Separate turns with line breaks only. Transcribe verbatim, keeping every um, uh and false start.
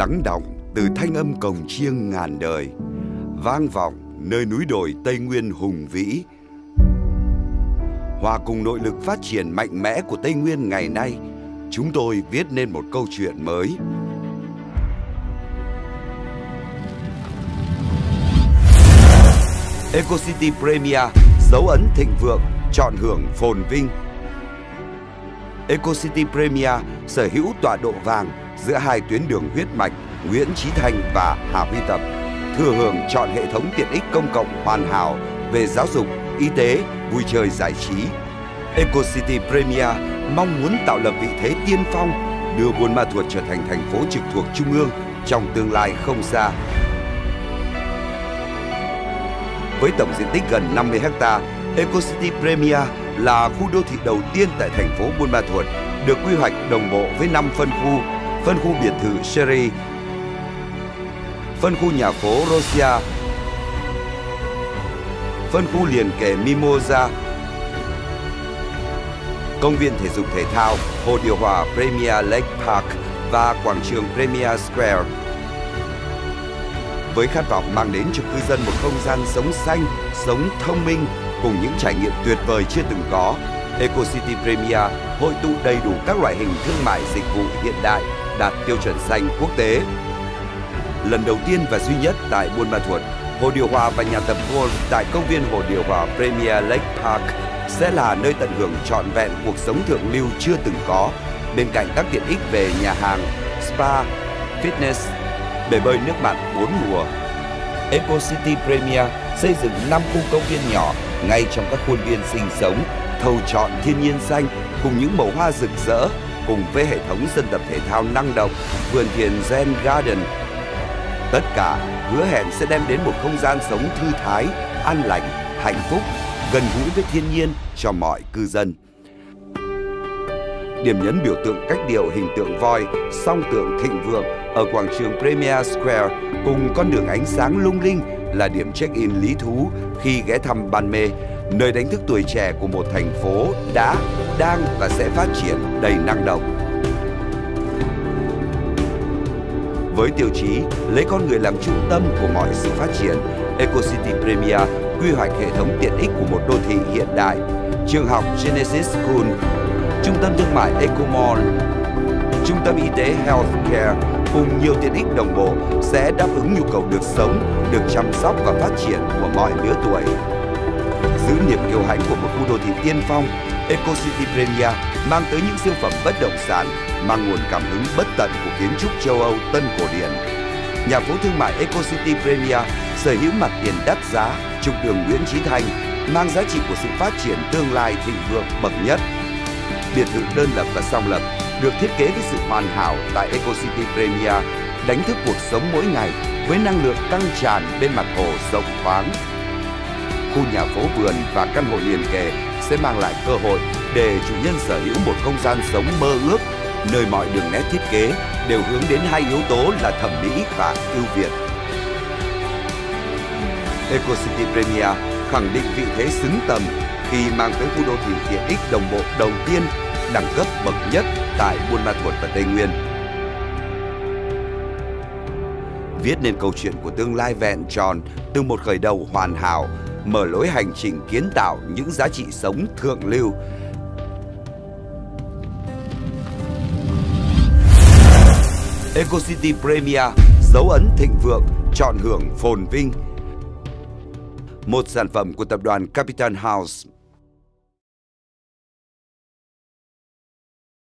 lắng đọng từ thanh âm cồng chiêng ngàn đời, vang vọng nơi núi đồi Tây Nguyên hùng vĩ. Hòa cùng nội lực phát triển mạnh mẽ của Tây Nguyên ngày nay, chúng tôi viết nên một câu chuyện mới. Eco City Premier, dấu ấn thịnh vượng, chọn hưởng phồn vinh. Eco City Premier sở hữu tọa độ vàng giữa hai tuyến đường huyết mạch Nguyễn Chí Thanh và Hà Huy Tập, thừa hưởng chọn hệ thống tiện ích công cộng hoàn hảo về giáo dục, y tế, vui chơi giải trí. Eco City Premier mong muốn tạo lập vị thế tiên phong, đưa Buôn Ma Thuột trở thành thành phố trực thuộc Trung ương trong tương lai không xa. Với tổng diện tích gần năm mươi ha, Eco City Premier là khu đô thị đầu tiên tại thành phố Buôn Ma Thuột, được quy hoạch đồng bộ với năm phân khu: phân khu biệt thự Cherry, phân khu nhà phố Rosia, phân khu liền kề Mimosa, công viên thể dục thể thao, hồ điều hòa Premier Lake Park và quảng trường Premier Square. Với khát vọng mang đến cho cư dân một không gian sống xanh, sống thông minh cùng những trải nghiệm tuyệt vời chưa từng có, Eco City Premier hội tụ đầy đủ các loại hình thương mại dịch vụ hiện đại đạt tiêu chuẩn xanh quốc tế. Lần đầu tiên và duy nhất tại Buôn Ma Thuột, hồ điều hòa và nhà tập golf tại công viên hồ điều hòa Premier Lake Park sẽ là nơi tận hưởng trọn vẹn cuộc sống thượng lưu chưa từng có, bên cạnh các tiện ích về nhà hàng, spa, fitness, bể bơi nước mặn bốn mùa. Eco City Premier xây dựng năm khu công viên nhỏ ngay trong các khuôn viên sinh sống, thâu trọn thiên nhiên xanh cùng những màu hoa rực rỡ, cùng với hệ thống sân tập thể thao năng động, vườn thiền Zen Garden. Tất cả hứa hẹn sẽ đem đến một không gian sống thư thái, an lành, hạnh phúc, gần gũi với thiên nhiên cho mọi cư dân. Điểm nhấn biểu tượng cách điệu hình tượng voi, song tượng thịnh vượng ở quảng trường Premier Square cùng con đường ánh sáng lung linh là điểm check-in lý thú khi ghé thăm Ban Mê, nơi đánh thức tuổi trẻ của một thành phố đã, đang và sẽ phát triển đầy năng động. Với tiêu chí lấy con người làm trung tâm của mọi sự phát triển, Eco City Premier quy hoạch hệ thống tiện ích của một đô thị hiện đại, trường học Genesis School, trung tâm thương mại Eco Mall, trung tâm y tế Healthcare cùng nhiều tiện ích đồng bộ sẽ đáp ứng nhu cầu được sống, được chăm sóc và phát triển của mọi lứa tuổi. Giữ niềm kiêu hãnh của một khu đô thị tiên phong, Eco City Premier mang tới những siêu phẩm bất động sản mang nguồn cảm hứng bất tận của kiến trúc châu Âu tân cổ điển. Nhà phố thương mại Eco City Premier sở hữu mặt tiền đắt giá, trục đường Nguyễn Chí Thanh, mang giá trị của sự phát triển tương lai thịnh vượng bậc nhất. Biệt thự đơn lập và song lập được thiết kế với sự hoàn hảo tại Eco City Premier, đánh thức cuộc sống mỗi ngày với năng lượng căng tràn bên mặt hồ rộng thoáng. Khu nhà phố vườn và căn hộ liền kề sẽ mang lại cơ hội để chủ nhân sở hữu một không gian sống mơ ước, nơi mọi đường nét thiết kế đều hướng đến hai yếu tố là thẩm mỹ và ưu việt. Eco City Premier khẳng định vị thế xứng tầm khi mang tới khu đô thị tiện ích đồng bộ đầu tiên, đẳng cấp bậc nhất tại Buôn Ma Thuột và Tây Nguyên. Viết nên câu chuyện của tương lai vẹn tròn từ một khởi đầu hoàn hảo, mở lối hành trình kiến tạo những giá trị sống thượng lưu. Eco City Premier, dấu ấn thịnh vượng, chọn hưởng phồn vinh. Một sản phẩm của tập đoàn Capital House.